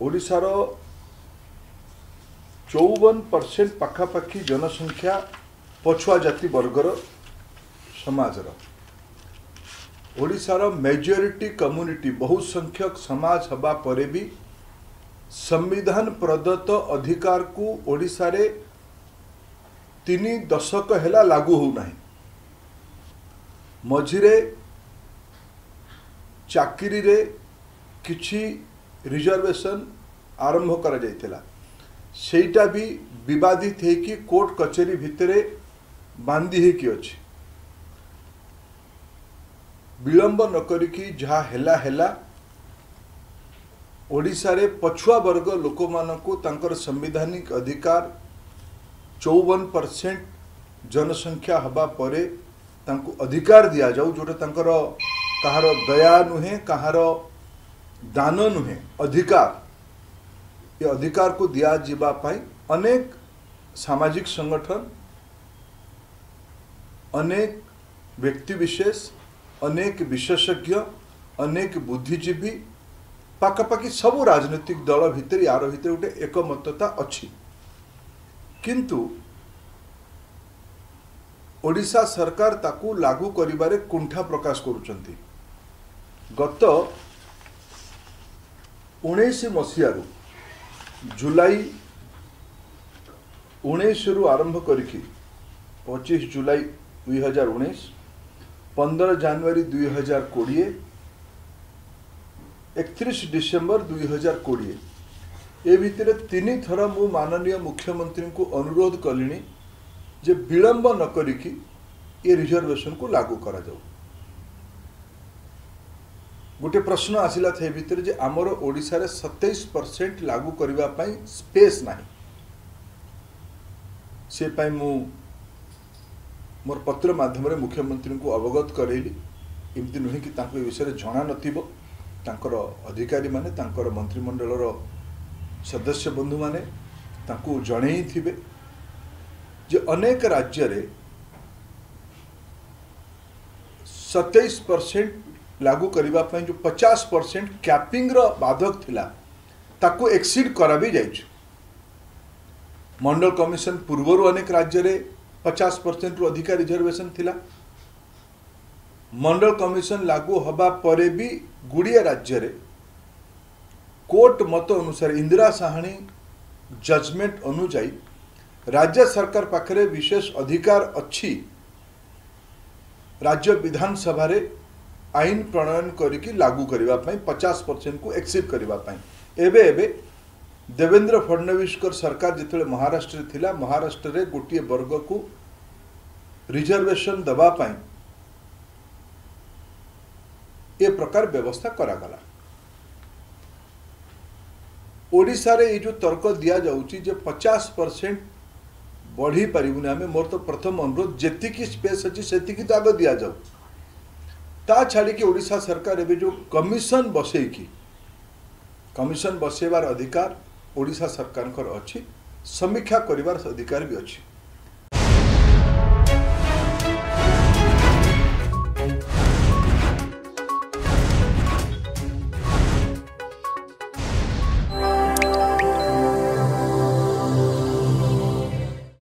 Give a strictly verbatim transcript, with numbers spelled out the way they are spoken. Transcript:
ओडिशार चौवन परसेंट पाखापाखि जनसंख्या पछुआ जाति वर्गर समाजर ओडिशार मेजोरिटी कम्युनिटी बहुत संख्यक समाज हवा परे भी संविधान प्रदत्त अधिकार को ओडिशा रे तीन दशक हेला लागू हो नहीं। मझिरे चाकरी रे किछि रिजर्वेशन आरंभ करा जायतिला, सेटा भी विवादित है कि कोर्ट कचेरी भितरे बांधी है कि अछि। विलंब न करिकी जहा हेला हेला ओडिशा रे पछुआ वर्ग लोक मानकु तांकर संवैधानिक अधिकार चौवन परसेंट जनसंख्या हवा परे तांकु अधिकार दिया जाऊ, जोटा तांकर कहार दया नुहे कहार दान नुहे अधिकार, ये अधिकार को दिया जीवा पाई अनेक सामाजिक संगठन, अनेक व्यक्ति विशेष, अनेक विशेषज्ञ, अनेक बुद्धिजीवी पाखापाखि सबु राजनीतिक दल भितर यार भितर गोटे एकमतता अच्छी। किंतु ओडिशा सरकार ताकू लागू करिबारे कुंठा प्रकाश करुचंती। गत उन्नीस मसीह जुलाई उन्नीस रु आरंभ करिकी पच्चीस जुलाई दुई हजार उन्नीस, पंद्रह जनवरी दुई हजार कोड़े, एकतीस डिसेम्बर दुई हजार कोड़े, ए भितर तीन थर मु माननीय मुख्यमंत्री को अनुरोध कलिनी जे विलंब न करिकी ये रिजर्वेशन को लागू करा जाऊ। गोटे प्रश्न आसिला थे भितर जे आमर ओडिशा रे सत्ताईस परसेंट लागू करिबा पई स्पेस नाही, से पई मु मोर पत्र माध्यम रे मुख्यमंत्री को अवगत करेली। एमती नुहे कि तांको विषय जना नथिबो, तांकर अधिकारी माने तांकर मंत्रिमंडल सदस्य बंधु माने तांको जणेई थिबे जे अनेक राज्य रे सत्ताईस परसेंट लागू करिबा पई जो पचास परसेंट कैपिंग रो बाधक थिला ताको एक्सीड करा भी जाइछ। मंडल कमिशन पूर्वरु अनेक राज्य रे पचास परसेंट रु अधिक रिजर्वेशन थिला। मंडल कमिशन लागू हबा परे भी गुड़िया राज्य रे कोर्ट मत अनुसार इंदिरा साहानी जजमेंट अनुजाई राज्य सरकार पाखरे विशेष अधिकार अच्छी राज्य विधानसभा रे आईन प्रणयन करिकी लागू करिबा पई पचास परसेंट को एक्सीड करिबा पई। एबे एबे देवेंद्र फडणवीस कर सरकार जिते महाराष्ट्र थिला, महाराष्ट्र रे गोटे वर्ग को रिजर्वेशन दबा पई ए प्रकार व्यवस्था करागला। ओडिशा रे ये जो तर्क दिया जाउची जे पचास परसेंट बढ़ी पारिबुनी आमे, मोर तो प्रथम अनुरोध जेतिकी स्पेस अछि सेतिकी तो आगे दिया जाऊ। ता छाड़ी कि ओडिशा सरकार एबे जो कमिशन बसेकी कमिशन बसेबार अधिकार ओडिशा सरकार अच्छी, समीक्षा करिवार अधिकार भी अच्छी।